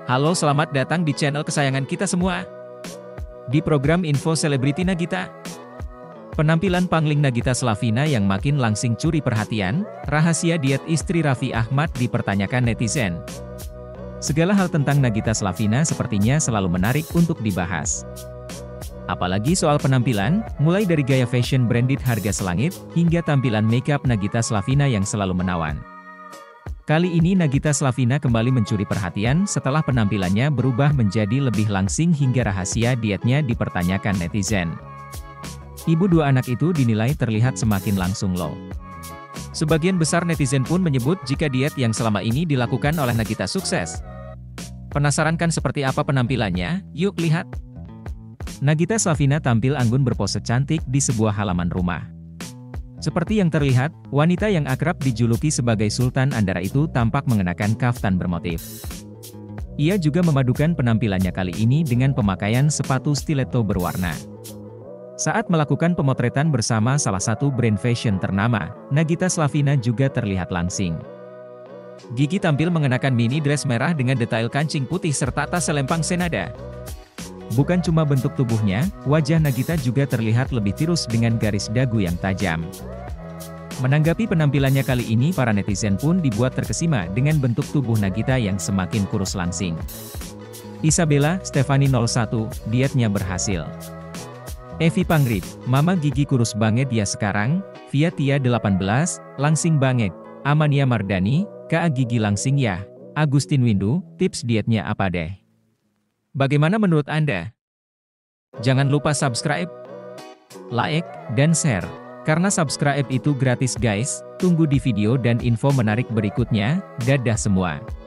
Halo, selamat datang di channel kesayangan kita semua. Di program Info Selebriti Nagita. Penampilan pangling Nagita Slavina yang makin langsing curi perhatian, rahasia diet istri Raffi Ahmad dipertanyakan netizen. Segala hal tentang Nagita Slavina sepertinya selalu menarik untuk dibahas. Apalagi soal penampilan, mulai dari gaya fashion branded harga selangit, hingga tampilan makeup Nagita Slavina yang selalu menawan. Kali ini Nagita Slavina kembali mencuri perhatian setelah penampilannya berubah menjadi lebih langsing hingga rahasia dietnya dipertanyakan netizen. Ibu dua anak itu dinilai terlihat semakin langsung loh. Sebagian besar netizen pun menyebut jika diet yang selama ini dilakukan oleh Nagita sukses. Penasaran kan seperti apa penampilannya? Yuk lihat. Nagita Slavina tampil anggun berpose cantik di sebuah halaman rumah. Seperti yang terlihat, wanita yang akrab dijuluki sebagai Sultan Andara itu tampak mengenakan kaftan bermotif. Ia juga memadukan penampilannya kali ini dengan pemakaian sepatu stiletto berwarna. Saat melakukan pemotretan bersama salah satu brand fashion ternama, Nagita Slavina juga terlihat langsing. Gigi tampil mengenakan mini dress merah dengan detail kancing putih serta tas selempang senada. Bukan cuma bentuk tubuhnya, wajah Nagita juga terlihat lebih tirus dengan garis dagu yang tajam. Menanggapi penampilannya kali ini, para netizen pun dibuat terkesima dengan bentuk tubuh Nagita yang semakin kurus langsing. Isabella Stefani 01, dietnya berhasil. Evi Pangrip, Mama Gigi kurus banget ya sekarang, Via Tia 18, langsing banget. Amania Mardani, Kak Gigi langsing ya. Agustin Windu, tips dietnya apa deh? Bagaimana menurut Anda? Jangan lupa subscribe, like, dan share. Karena subscribe itu gratis guys. Tunggu di video dan info menarik berikutnya. Dadah semua.